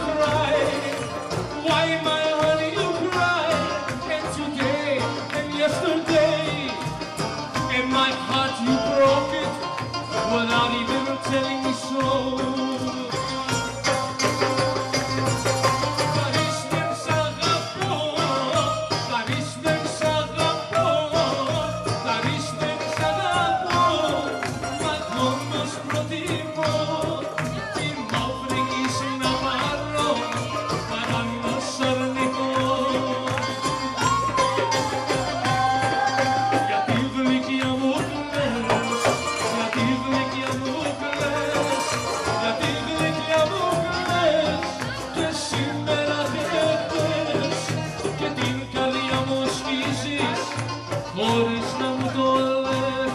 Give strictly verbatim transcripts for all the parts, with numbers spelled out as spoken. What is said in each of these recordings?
cry? Why, my honey, you cry? And today and yesterday, in my heart you broke it without even telling me so. Χωρίς να μου το λες.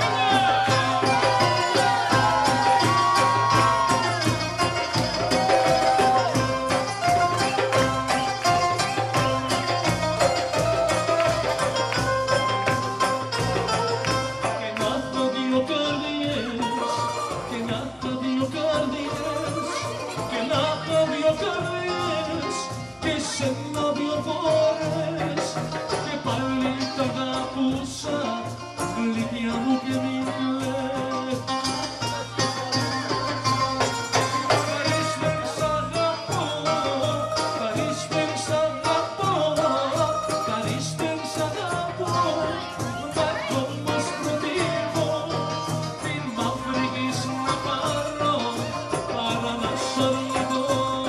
Και να έχω δύο καρδιές, και να έχω δύο καρδιές, και να έχω δύο καρδιές, και σένα δύο φορές, και πάλι τα αγαπούσα, γλυκιά μου και μην κλαις. Χαρίς δεν σ' αγαπώ, χαρίς δεν σ' αγαπώ, χαρίς δεν σ' αγαπώ, μα εγώ όμως προτιμώ την μαύρη γης να πάρω παρά να σ' αρνηθώ.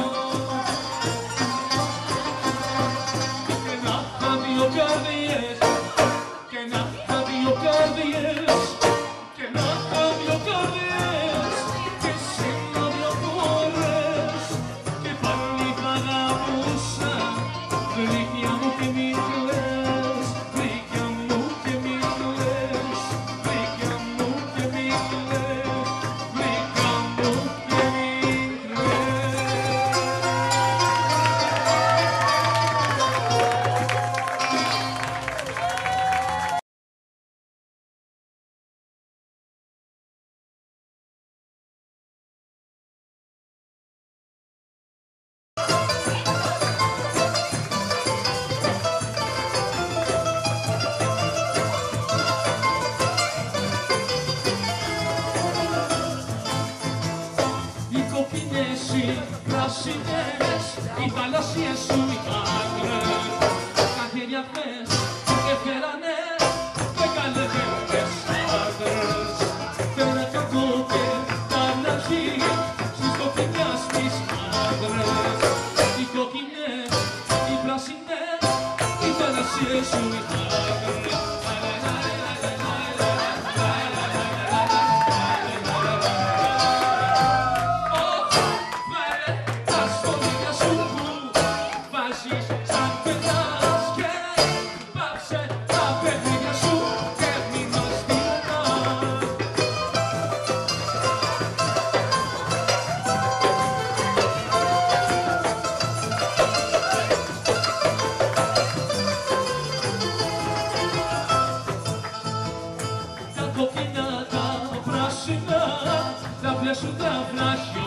Και να είχα δύο καρδιές, και να είχα δύο καρδιές, και να είχα δύο καρδιές, και σένα δύο φορές, και πάλι θα αγαπούσα, γλυκιά μου και μην κλαις, γλυκιά μου και μην κλαις, γλυκιά μου και μην κλαις, γλυκιά μου και μην κλαις. Οι κοκκινές, οι πράσινες, οι θαλασσίες σου οι άκρες, τα χέρια χθες και φέρανε δεκαλεπτές άντρες. Φέρα κακό και τα λαχή στις κοκκινιάς τις άντρες. Οι κοκκινές, οι πράσινες, οι θαλασσίες σου οι άκρες. Τα κοκκινά, τα πράσινα, τα μπλε σου τα φλάσια.